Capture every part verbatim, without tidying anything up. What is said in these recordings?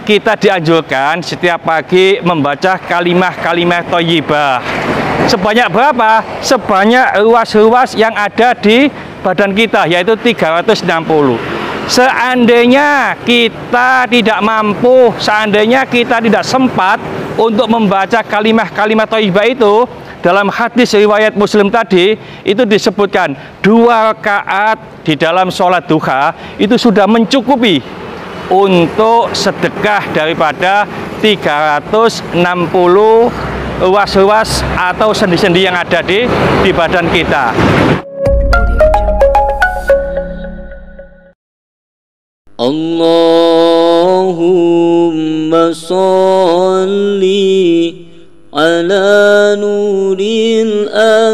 kita dianjurkan setiap pagi membaca kalimah-kalimah thayyibah. Sebanyak berapa? Sebanyak ruas-ruas yang ada di badan kita, yaitu tiga ratus enam puluh. Seandainya kita tidak mampu, seandainya kita tidak sempat untuk membaca kalimah-kalimah thayyibah itu, dalam hadis riwayat Muslim tadi itu disebutkan dua rakaat di dalam sholat duha itu sudah mencukupi untuk sedekah daripada tiga ratus enam puluh ruas-ruas atau sendi-sendi yang ada di di badan kita. Allahumma sholli ala nuril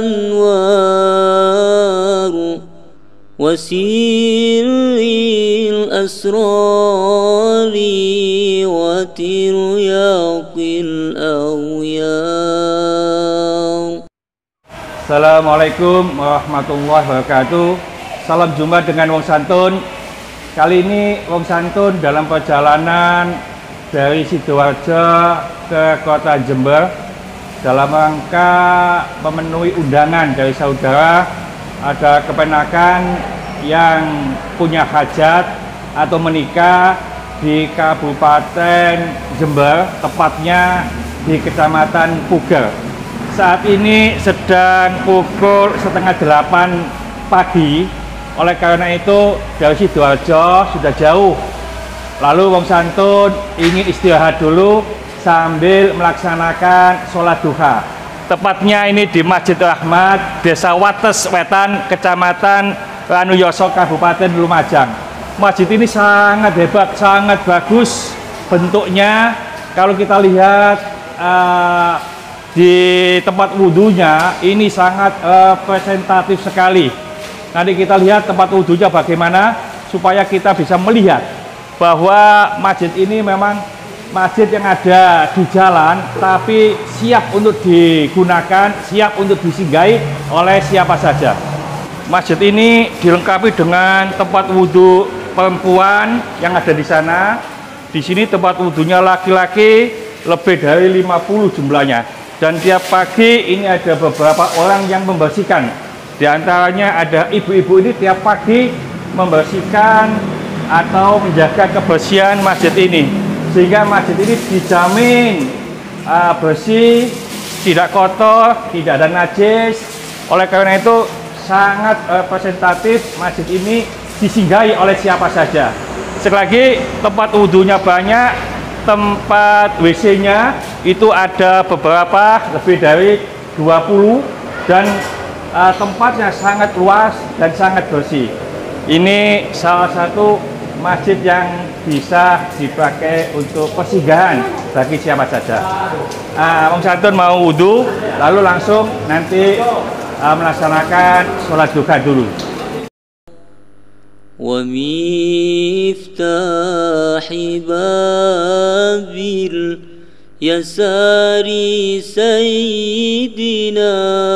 anwar wa sirril asrari wa tiryaqil awyar. Assalamualaikum warahmatullahi wabarakatuh. Salam jumpa dengan Wong Santun. Kali ini Wong Santun dalam perjalanan dari Sidoarjo ke kota Jember dalam rangka memenuhi undangan dari saudara. Ada kepenakan yang punya hajat atau menikah di Kabupaten Jember, tepatnya di Kecamatan Puger. Saat ini sedang pukul setengah delapan pagi. Oleh karena itu dari Sidoarjo sudah jauh. Lalu Wong Santun ingin istirahat dulu sambil melaksanakan sholat duha. Tepatnya ini di Masjid Rahmat, Desa Wates Wetan, Kecamatan Ranuyoso, Kabupaten Lumajang. Masjid ini sangat hebat, sangat bagus bentuknya. Kalau kita lihat uh, di tempat wudhunya, ini sangat uh, presentatif sekali. Nanti kita lihat tempat wudhunya bagaimana supaya kita bisa melihat bahwa masjid ini memang masjid yang ada di jalan tapi siap untuk digunakan, siap untuk disinggahi oleh siapa saja. Masjid ini dilengkapi dengan tempat wudhu perempuan yang ada di sana. Di sini tempat wudhunya laki-laki lebih dari lima puluh jumlahnya. Dan tiap pagi ini ada beberapa orang yang membersihkan. Di antaranya ada ibu-ibu ini tiap pagi membersihkan atau menjaga kebersihan masjid ini, sehingga masjid ini dijamin uh, bersih, tidak kotor, tidak ada najis. Oleh karena itu sangat uh, presentatif, masjid ini disinggahi oleh siapa saja. Sekali lagi, tempat wudhunya banyak, tempat W C-nya itu ada beberapa, lebih dari dua puluh, dan Uh, tempatnya sangat luas dan sangat bersih. Ini salah satu masjid yang bisa dipakai untuk persinggahan bagi siapa saja. Uh, Wong Santun mau wudhu, lalu langsung nanti uh, melaksanakan sholat duha dulu. Wa miftahi babil yasari sayyidina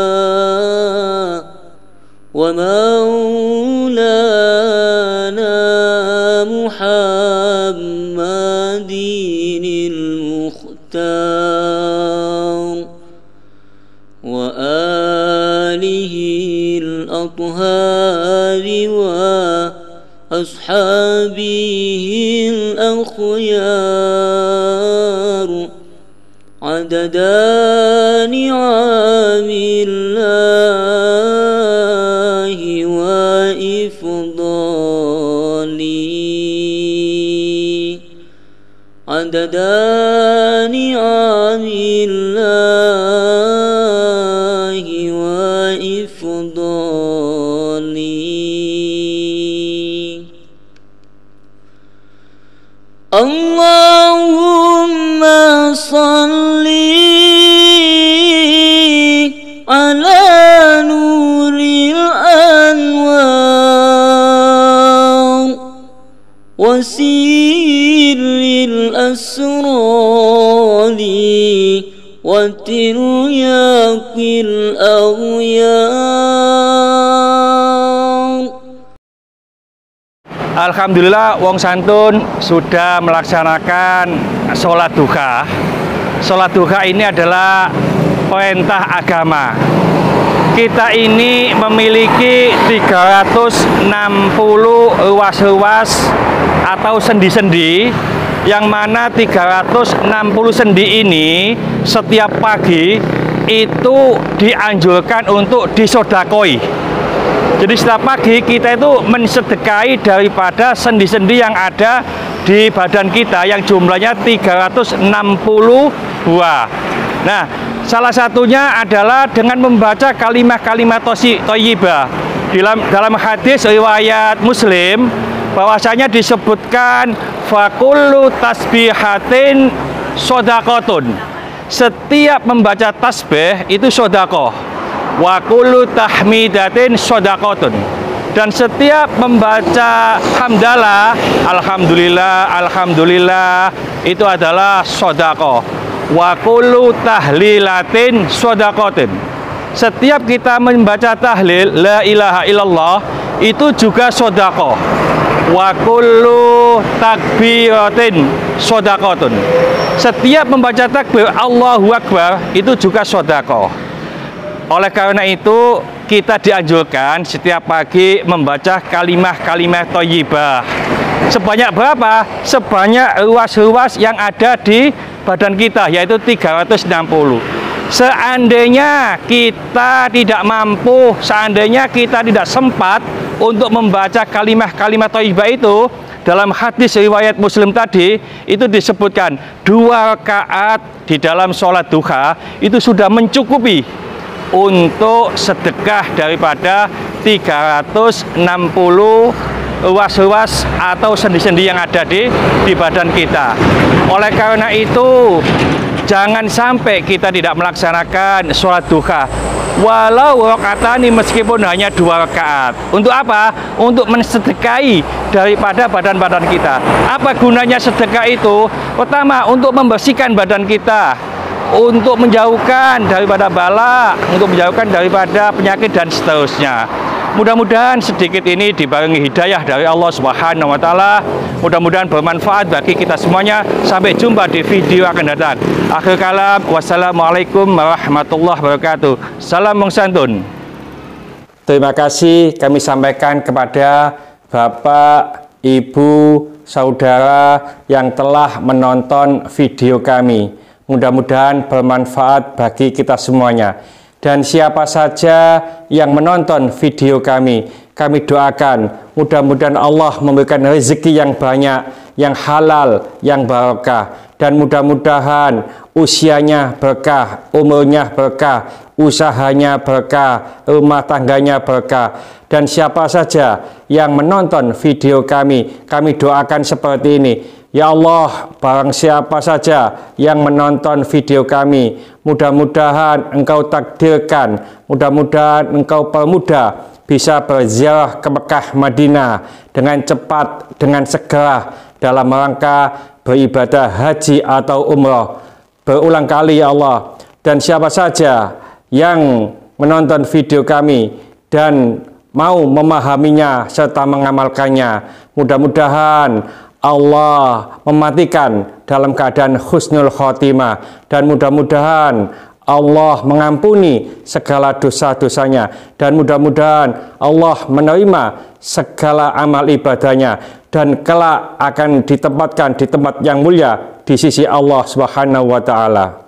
wa maulana Muhammadinil Mukhtar wa alihil athhari wa ashabihil akhyar adada ni'amillahi wa ifdali adada ni'amillahi wa ifdali. Allahumma salli ala nuril anwar wa sirril asrari wa tiryaqil awyar. Alhamdulillah wong santun sudah melaksanakan sholat duha. Sholat duha ini adalah perintah agama. Kita ini memiliki tiga ratus enam puluh ruas-ruas atau sendi-sendi, yang mana tiga ratus enam puluh sendi ini setiap pagi itu dianjurkan untuk disodakoi. Jadi setiap pagi kita itu mensedekahi daripada sendi-sendi yang ada di badan kita yang jumlahnya tiga ratus enam puluh buah. Nah, salah satunya adalah dengan membaca kalimat-kalimat thayyibah. Dalam dalam hadis riwayat Muslim bahwasanya disebutkan fakullu tasbihatin sodakotun. Setiap membaca tasbih itu sodakoh. Wa kullu tahmidatin sodakotun. Dan setiap membaca hamdalah, alhamdulillah, alhamdulillah, itu adalah sodakoh. Wa kullu tahlilatin sodakotin. Setiap kita membaca tahlil la ilaha illallah, itu juga sodakoh. Wa kullu takbiratin sodakotun. Setiap membaca takbir Allahu Akbar, itu juga sodakoh. Oleh karena itu kita dianjurkan setiap pagi membaca kalimat-kalimat thayyibah. Sebanyak berapa? Sebanyak ruas-ruas yang ada di badan kita, yaitu tiga ratus enam puluh. Seandainya kita tidak mampu, seandainya kita tidak sempat untuk membaca kalimat-kalimat thayyibah itu, dalam hadis riwayat Muslim tadi itu disebutkan dua rakaat di dalam sholat duha itu sudah mencukupi untuk sedekah daripada tiga ratus enam puluh ruas-ruas atau sendi-sendi yang ada di, di badan kita. Oleh karena itu, jangan sampai kita tidak melaksanakan sholat duha walau rakaatani, meskipun hanya dua rakaat. Untuk apa? Untuk mensedekahi daripada badan-badan kita. Apa gunanya sedekah itu? Pertama, untuk membersihkan badan kita, untuk menjauhkan daripada bala, untuk menjauhkan daripada penyakit dan seterusnya. Mudah-mudahan sedikit ini dibarengi hidayah dari Allah Subhanahu wa taala. Mudah-mudahan bermanfaat bagi kita semuanya. Sampai jumpa di video akan datang. Akhir kalam, wassalamualaikum warahmatullahi wabarakatuh. Salam wong santun. Terima kasih kami sampaikan kepada Bapak, Ibu, saudara yang telah menonton video kami. Mudah-mudahan bermanfaat bagi kita semuanya. Dan siapa saja yang menonton video kami, kami doakan mudah-mudahan Allah memberikan rezeki yang banyak, yang halal, yang barokah. Dan mudah-mudahan usianya berkah, umurnya berkah, usahanya berkah, rumah tangganya berkah. Dan siapa saja yang menonton video kami, kami doakan seperti ini. Ya Allah, barang siapa saja yang menonton video kami, mudah-mudahan Engkau takdirkan, mudah-mudahan Engkau permudah bisa berziarah ke Mekah Madinah dengan cepat, dengan segera dalam rangka beribadah haji atau umrah berulang kali ya Allah. Dan siapa saja yang menonton video kami dan mau memahaminya serta mengamalkannya, mudah-mudahan Allah mematikan dalam keadaan husnul khotimah, dan mudah-mudahan Allah mengampuni segala dosa-dosanya, dan mudah-mudahan Allah menerima segala amal ibadahnya, dan kelak akan ditempatkan di tempat yang mulia di sisi Allah Subhanahu wa taala.